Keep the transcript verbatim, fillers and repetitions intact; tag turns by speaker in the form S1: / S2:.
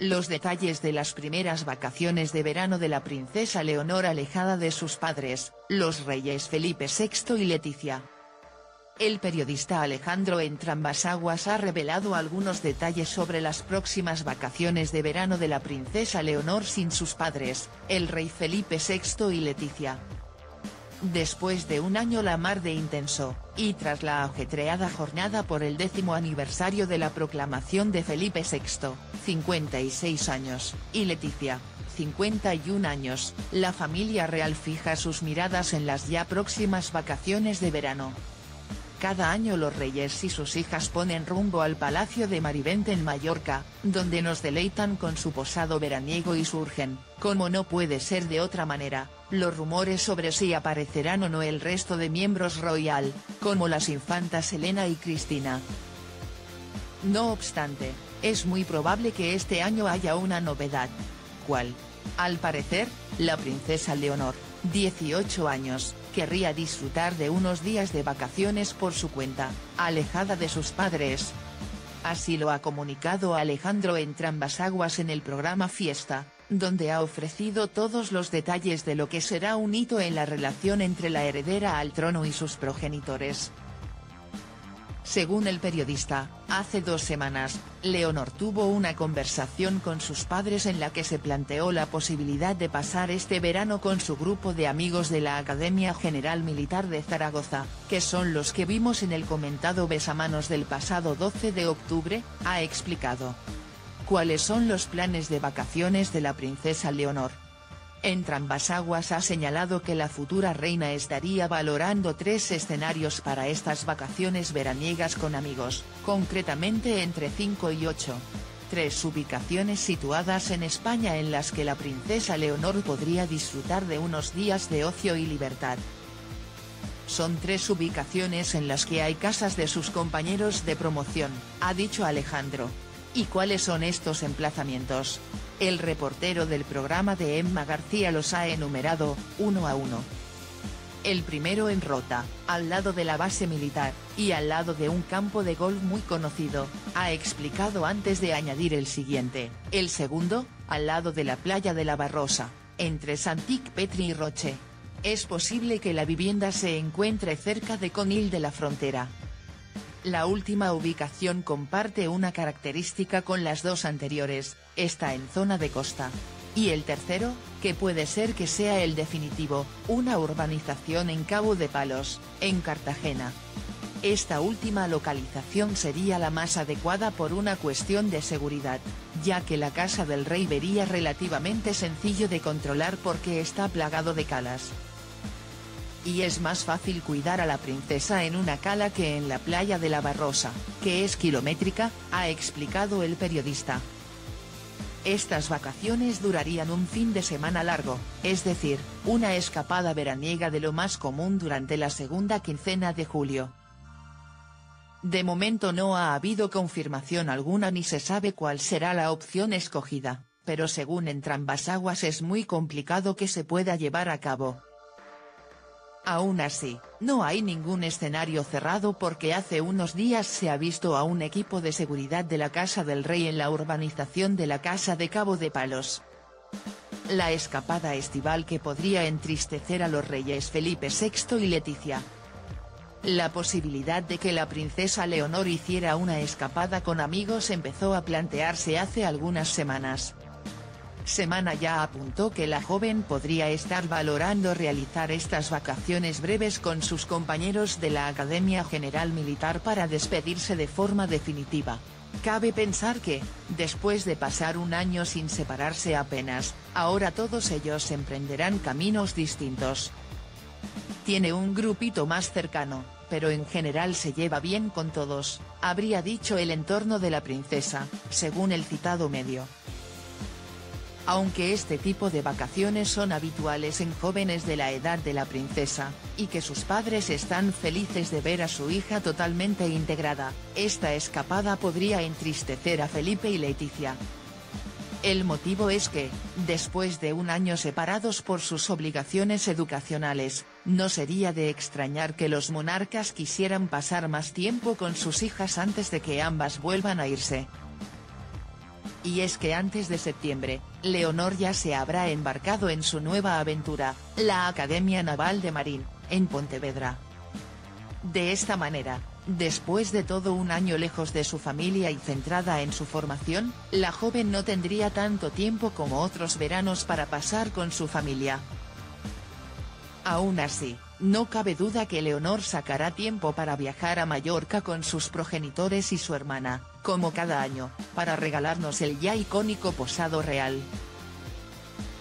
S1: Los detalles de las primeras vacaciones de verano de la princesa Leonor alejada de sus padres, los reyes Felipe sexto y Letizia. El periodista Alejandro Entrambassaguas ha revelado algunos detalles sobre las próximas vacaciones de verano de la princesa Leonor sin sus padres, el rey Felipe sexto y Letizia. Después de un año la mar de intenso, y tras la ajetreada jornada por el décimo aniversario de la proclamación de Felipe sexto, cincuenta y seis años, y Letizia, cincuenta y un años, la familia real fija sus miradas en las ya próximas vacaciones de verano. Cada año los reyes y sus hijas ponen rumbo al Palacio de Marivente en Mallorca, donde nos deleitan con su posado veraniego y surgen, como no puede ser de otra manera, los rumores sobre si aparecerán o no el resto de miembros royal, como las infantas Elena y Cristina. No obstante, es muy probable que este año haya una novedad. ¿Cuál? Al parecer, la princesa Leonor, dieciocho años, querría disfrutar de unos días de vacaciones por su cuenta, alejada de sus padres. Así lo ha comunicado Alejandro Entrambassaguas en el programa Fiesta, donde ha ofrecido todos los detalles de lo que será un hito en la relación entre la heredera al trono y sus progenitores. Según el periodista, hace dos semanas, Leonor tuvo una conversación con sus padres en la que se planteó la posibilidad de pasar este verano con su grupo de amigos de la Academia General Militar de Zaragoza, que son los que vimos en el comentado besamanos del pasado doce de octubre, ha explicado. ¿Cuáles son los planes de vacaciones de la princesa Leonor? Entrambassaguas ha señalado que la futura reina estaría valorando tres escenarios para estas vacaciones veraniegas con amigos, concretamente entre cinco y ocho. Tres ubicaciones situadas en España en las que la princesa Leonor podría disfrutar de unos días de ocio y libertad. Son tres ubicaciones en las que hay casas de sus compañeros de promoción, ha dicho Alejandro. ¿Y cuáles son estos emplazamientos? El reportero del programa de Emma García los ha enumerado, uno a uno. El primero en Rota, al lado de la base militar, y al lado de un campo de golf muy conocido, ha explicado antes de añadir el siguiente. El segundo, al lado de la playa de la Barrosa, entre Santic-Petri y Roche. Es posible que la vivienda se encuentre cerca de Conil de la Frontera. La última ubicación comparte una característica con las dos anteriores, está en zona de costa. Y el tercero, que puede ser que sea el definitivo, una urbanización en Cabo de Palos, en Cartagena. Esta última localización sería la más adecuada por una cuestión de seguridad, ya que la casa del rey vería relativamente sencillo de controlar porque está plagado de calas. Y es más fácil cuidar a la princesa en una cala que en la playa de la Barrosa, que es kilométrica, ha explicado el periodista. Estas vacaciones durarían un fin de semana largo, es decir, una escapada veraniega de lo más común durante la segunda quincena de julio. De momento no ha habido confirmación alguna ni se sabe cuál será la opción escogida, pero según Entrambassaguas es muy complicado que se pueda llevar a cabo. Aún así, no hay ningún escenario cerrado porque hace unos días se ha visto a un equipo de seguridad de la Casa del Rey en la urbanización de la Casa de Cabo de Palos. La escapada estival que podría entristecer a los reyes Felipe sexto y Letizia. La posibilidad de que la princesa Leonor hiciera una escapada con amigos empezó a plantearse hace algunas semanas. Semana ya apuntó que la joven podría estar valorando realizar estas vacaciones breves con sus compañeros de la Academia General Militar para despedirse de forma definitiva. Cabe pensar que, después de pasar un año sin separarse apenas, ahora todos ellos emprenderán caminos distintos. Tiene un grupito más cercano, pero en general se lleva bien con todos, habría dicho el entorno de la princesa, según el citado medio. Aunque este tipo de vacaciones son habituales en jóvenes de la edad de la princesa, y que sus padres están felices de ver a su hija totalmente integrada, esta escapada podría entristecer a Felipe y Letizia. El motivo es que, después de un año separados por sus obligaciones educacionales, no sería de extrañar que los monarcas quisieran pasar más tiempo con sus hijas antes de que ambas vuelvan a irse. Y es que antes de septiembre, Leonor ya se habrá embarcado en su nueva aventura, la Academia Naval de Marín, en Pontevedra. De esta manera, después de todo un año lejos de su familia y centrada en su formación, la joven no tendría tanto tiempo como otros veranos para pasar con su familia. Aún así, no cabe duda que Leonor sacará tiempo para viajar a Mallorca con sus progenitores y su hermana, como cada año, para regalarnos el ya icónico posado real.